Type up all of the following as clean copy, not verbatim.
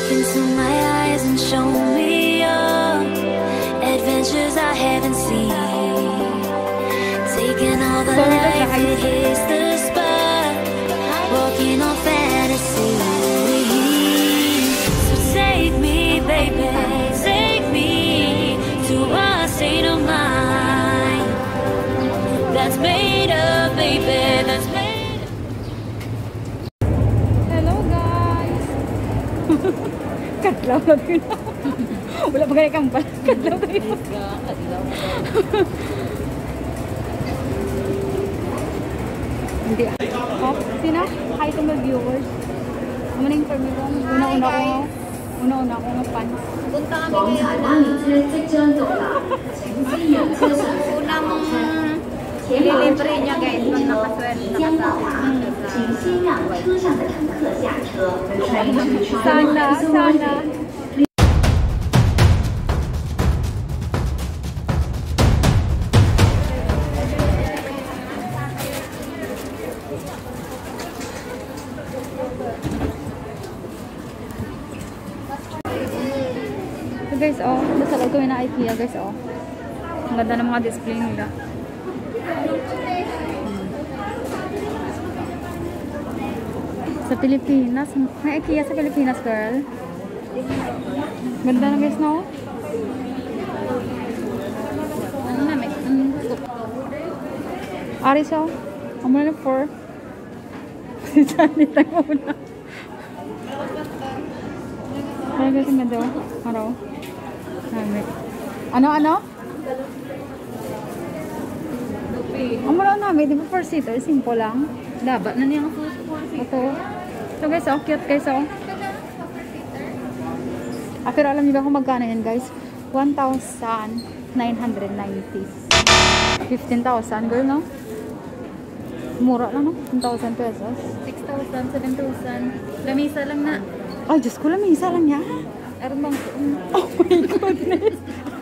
into my eyes and show me your adventures I haven't seen. Taking all the life that hits the spot, walking on fantasy. So take me, baby, take me to a state of mind that's made up, baby, that's made up. Hello guys. Kadlaw na din. Wala pa kaya kampal. Kadlaw tayo. Kadlaw. Hindi. Oh, sino? Hi to my viewers. Maning for me kung una-una ko ng fans. Punta kami ngayon. Unang ililibre niya guys pag nakaswerte na Sana. So guys, oh, nasa loob kami na IKEA guys, oh. Ang ganda ng mga display nila. Sa Pilipinas, may IKEA sa Pilipinas, girl. Ganda na guys, no? Ano na, may Ari siya, ang muna ng 4. Si Sandy tayo muna. Kaya guys, ang ganda, oh. Araw. Ano? Ang mula namin, di ba 4-seater? Simple lang. dapat na niya ang Ito. So guys, oh, cute guys, oh. Pero alam niyo ba kung magkano yan guys? 1,990. 15,000 girl, no? Mura lang, no? 1,000 pesos. 6,000, 7,000. Lamisa lang na. Ay, Diyos ko, lamisa lang yan. Armang ko. Oh my goodness.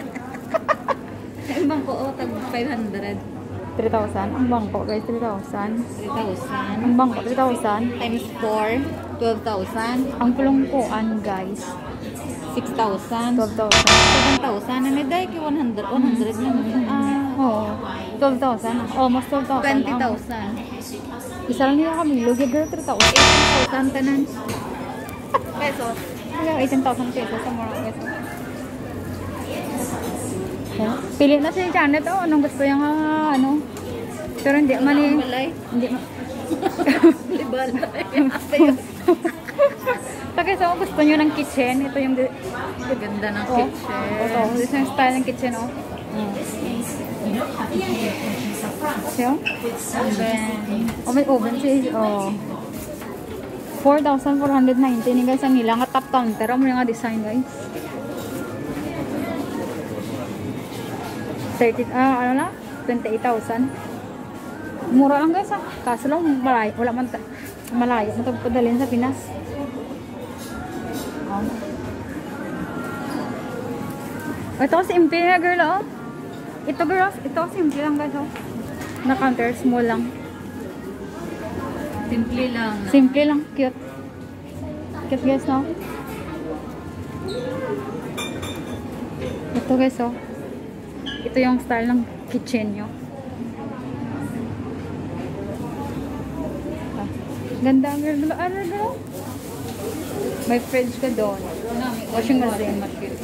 Armang ko, oh, tag 500. 3,000. Ang bangko guys, 3,000. 3,000. Ang bangko, 3,000. Times 4, 12,000. Ang pulungkuan guys, 6,000. 12,000. 7,000. Ano dahil 100 lang. Oo. 12,000. Almost 12,000. 20,000. Isa lang niya kami. Lugi girl, 3,000. 18,000 tanan. Pesos. Kaya 18,000 pesos sa mga guys. Yeah. Pili na si Janet, oh. Anong gusto yung ano. Pero hindi man eh. Hindi man. Tapos so, gusto nyo ng kitchen. Ito yung ganda ng kitchen. kitchen. Ito yung style ng kitchen, oh. So, oh, may oven siya. Oh. 4,490 ni guys ang ilang top counter. Ang mga design guys. 28,000. Mura lang guys, ah. Kaso lang malayo, wala man malayo matagpadalhin sa Pinas. Oh. Ito simple na girl, oh. Ito girls, ito simple lang guys, oh. Na counter small lang. Simple lang. Simple lang, cute. Cute guys, no? Ito guys, oh. Ito yung style ng kitchen nyo. Ah, ganda ang girl. Ano girl? May fridge ka doon. Washing machine.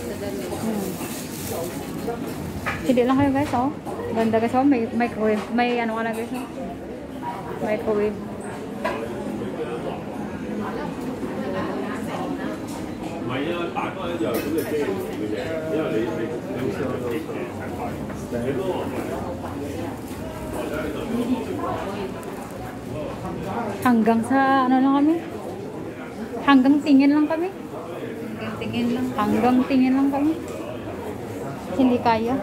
Hindi lang kayo guys, oh. Ganda guys, oh. May microwave. May ano ka na guys, oh. Microwave. Hanggang sa ano lang kami? Hanggang tingin lang kami? Hanggang tingin lang kami? Hindi kaya.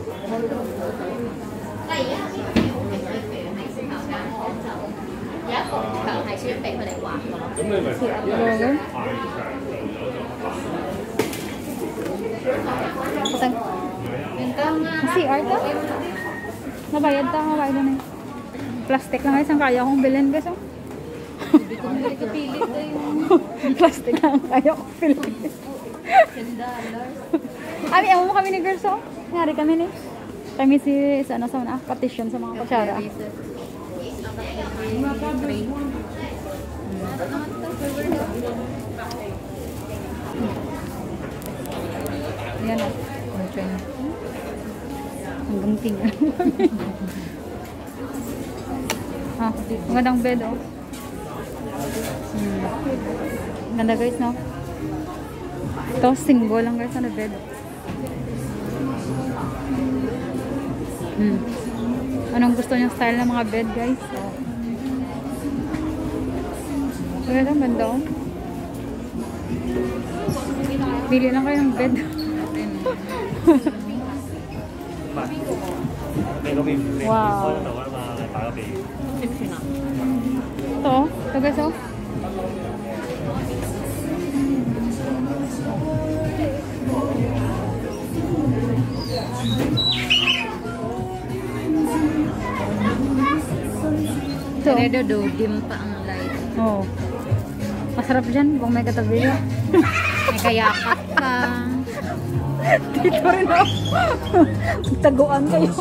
CR ka? Nabayad ta, mabayad na. Plastic lang isang kaya kong bilhin guys. Hindi ko pilit tayo. Plastic lang kayo. Philippines. Ay, ewan mo kami ni girls, oh. Nangyari kami ni. Kami si, sa una, partition sa mga kutsara. Yan, oh. Hanggang tingnan. Ah, magandang bed, oh. Ganda guys, no? Ito, single lang guys, na bed. Anong gusto niyong style ng mga bed, guys? Maganda, ganda, oh. Pili lang kayo ng bed. Wow. Ito guys, oh. Ito. Redo do, dim pa ang light. Oh. Masarap dyan kung may katabi. May kayakap ka. Dito rin, oh. Taguan kayo.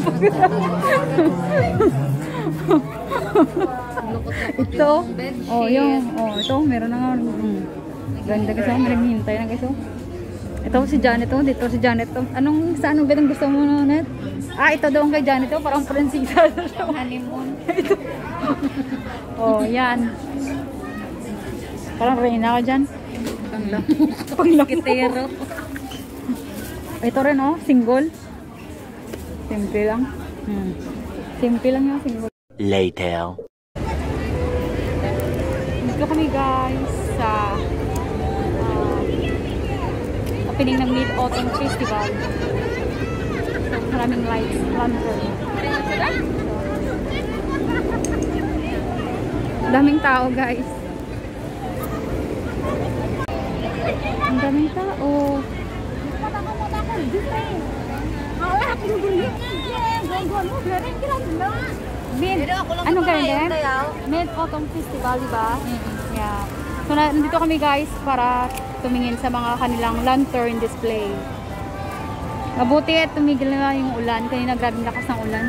Ito. Oh, yung. Oh, ito. Meron na nga. Ganda kasi. Meron hintay na kasi. Ito si Janet. Oh. Dito si Janet. Oh. Saan ang bed ang gusto mo na, Net? Ah, ito doon kay Janet. Oh. Parang prinsesa. Honeymoon. Ito. Oh, yan. Parang reyna ka dyan. Kitero. Ito rin, oh. Single. Simple lang. Simple lang yung single. Later. Dito kami guys sa opening ng Mid-Autumn Festival. Maraming lights, lantern. Daming tao guys. Ang daming tao. Ano ganyan? Mid-Autumn Festival, diba? Yeah. So, nandito kami guys para tumingin sa mga kanilang lantern display. Mabuti at tumigil na yung ulan. Kanina grabing lakas ng ulan.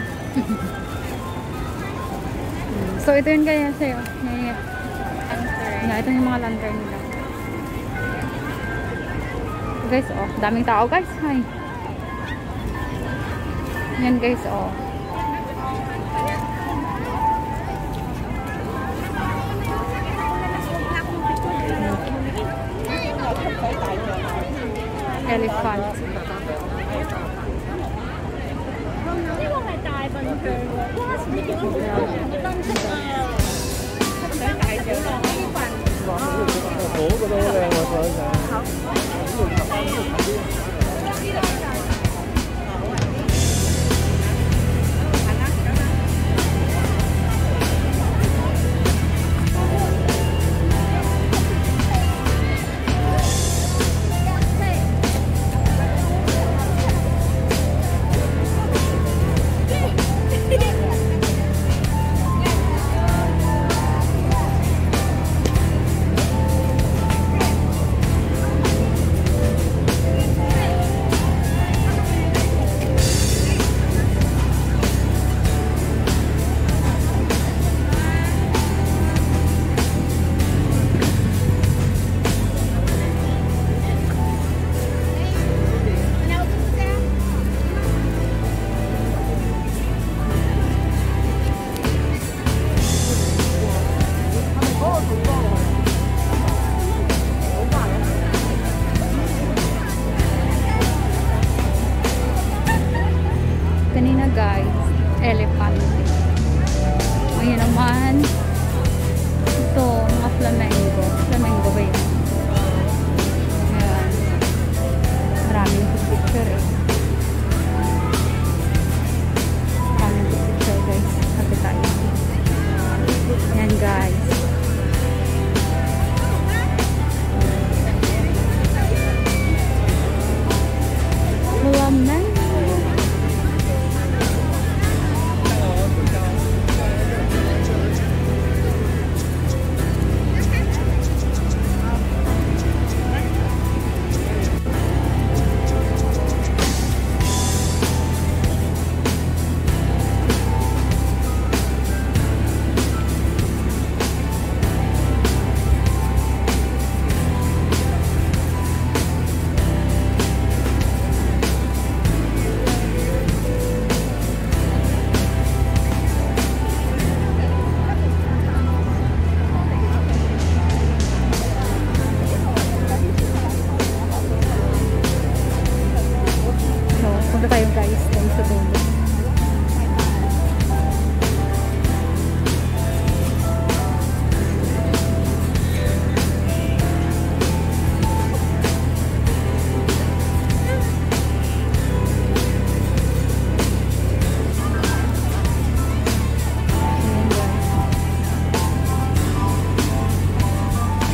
So, ito yun kaya sa'yo. Ito yung mga lantern nila. Guys, oh. Daming tao guys. Hi. Yan guys, oh. Elephant.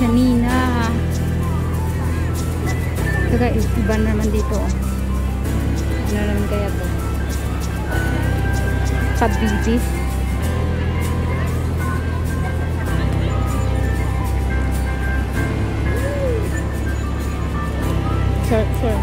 Nina. Saka iba naman dito. Ano naman kaya to? Kabibis. Sure.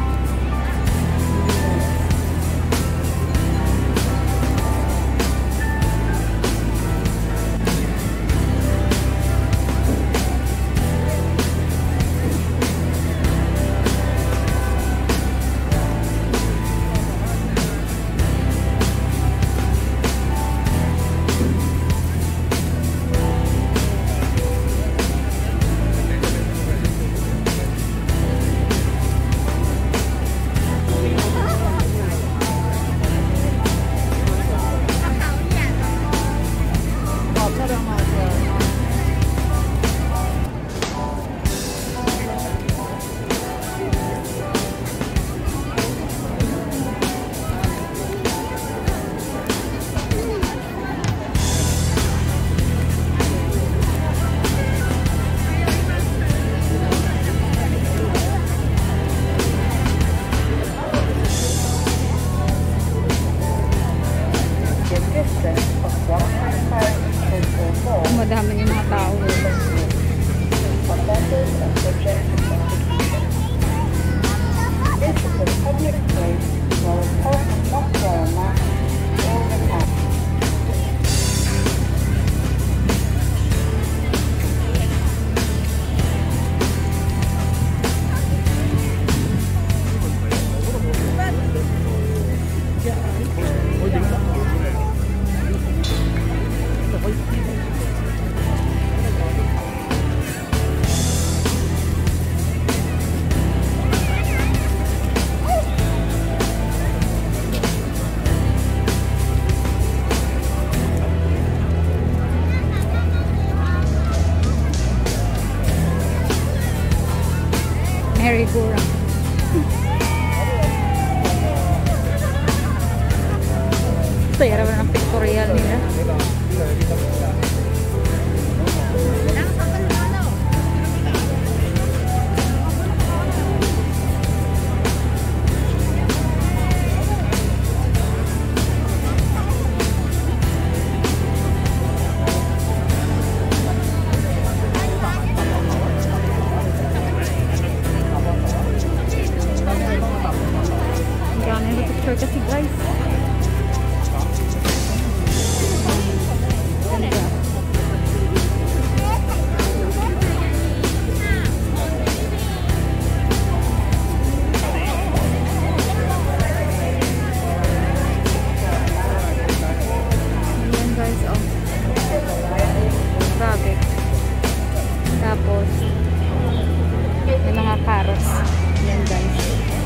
Madami yung mga tao. Merry-go-round. Saya naman ang pictorial nila. Kasi guys, ayan guys, oh, grabe. Tapos may mga carrots. Ayan guys.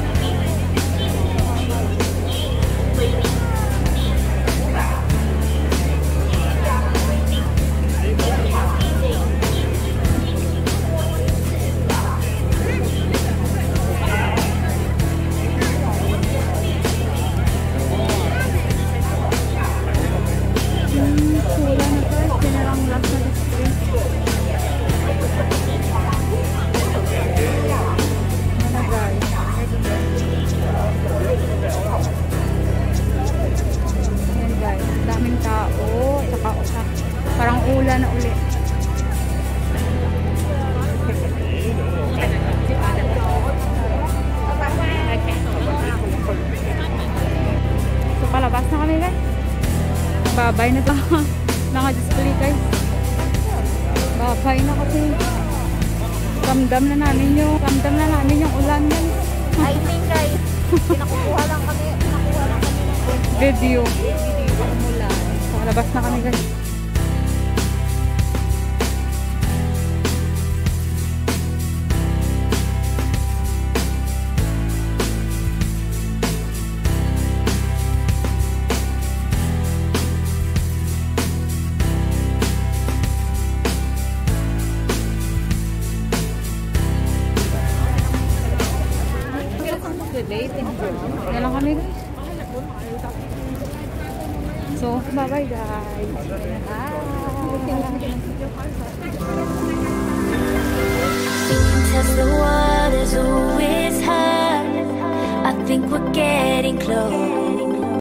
Parang ulan na ulit. So palabas na kami guys. Babay na to. Naka-display guys. Babay na kasi. Ramdam na namin yung ulan guys. I mean guys, pinakukuha lang kami ng Video. umulan. So palabas na kami guys. Yan lang kami guys. So, bye-bye guys. Bye. think we're getting close.